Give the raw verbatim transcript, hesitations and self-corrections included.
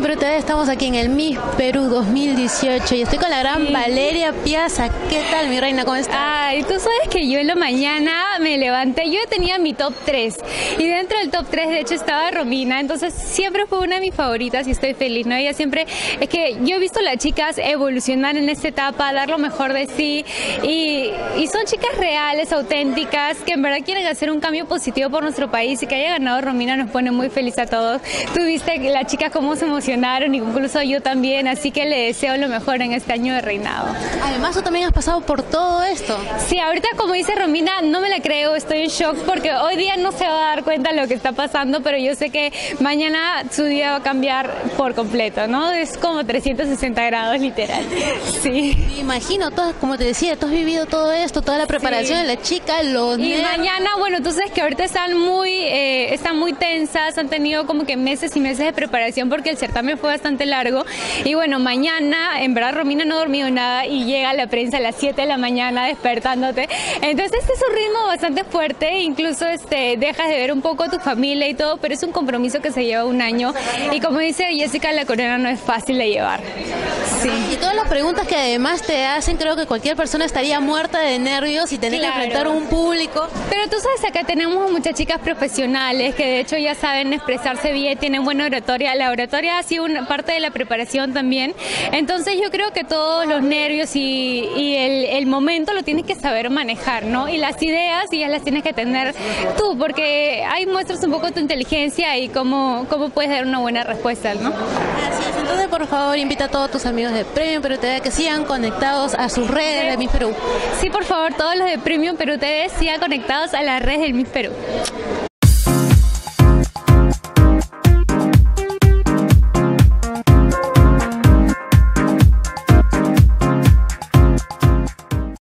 Perú T V, estamos aquí en el Miss Perú dos mil dieciocho y estoy con la gran Sí. Valeria Piazza. ¿Qué tal, mi reina? ¿Cómo estás? Ay, tú sabes que yo en la mañana me levanté, yo tenía mi top tres y dentro del top tres de hecho estaba Romina, entonces siempre fue una de mis favoritas y estoy feliz, ¿no? Ella siempre, es que yo he visto a las chicas evolucionar en esta etapa, dar lo mejor de sí y, y son chicas reales, auténticas, que en verdad quieren hacer un cambio positivo por nuestro país y que haya ganado Romina nos pone muy feliz a todos. Tú viste que las chicas cómo se emocionaron, incluso yo también, así que le deseo lo mejor en este año de reinado. Además, tú también has pasado por todo esto. Sí, ahorita como dice Romina, no me la creo, estoy en shock porque hoy día no se va a dar cuenta de lo que está pasando, pero yo sé que mañana su día va a cambiar por completo, ¿no? Es como trescientos sesenta grados literal. Sí. Me imagino, todas, como te decía, tú has vivido todo esto, toda la preparación Sí. de la chica, los Y nervios. mañana, bueno, tú sabes que ahorita están muy, eh, están muy tensas, han tenido como que meses y meses de preparación porque el certamen fue bastante largo. Y bueno, mañana, en verdad, Romina no ha dormido nada y llega la prensa a las siete de la mañana despertándote. Entonces este es un ritmo bastante fuerte, incluso este, dejas de ver un poco a tu familia y todo, pero es un compromiso que se lleva un año. Y como dice Jessica, la corona no es fácil de llevar. Sí. Y todas las preguntas que además te hacen, creo que cualquier persona estaría muerta de nervios y tener Claro. que enfrentar a un público. Pero tú sabes, acá tenemos muchas chicas profesionales que de hecho ya saben expresarse bien, tienen buena oratoria. La oratoria ha sido una parte de la preparación también. Entonces yo creo que todos los nervios y, y el, el momento lo tienes que saber manejar, ¿no? Y las ideas y ya las tienes que tener tú, porque ahí muestras un poco tu inteligencia y cómo, cómo puedes dar una buena respuesta, ¿no? Así es, entonces por favor invita a todos tus amigos de Premium Perú T V que sigan conectados a sus redes de Miss Perú. Sí, por favor, todos los de Premium Perú T V sigan conectados a las redes del Miss Perú.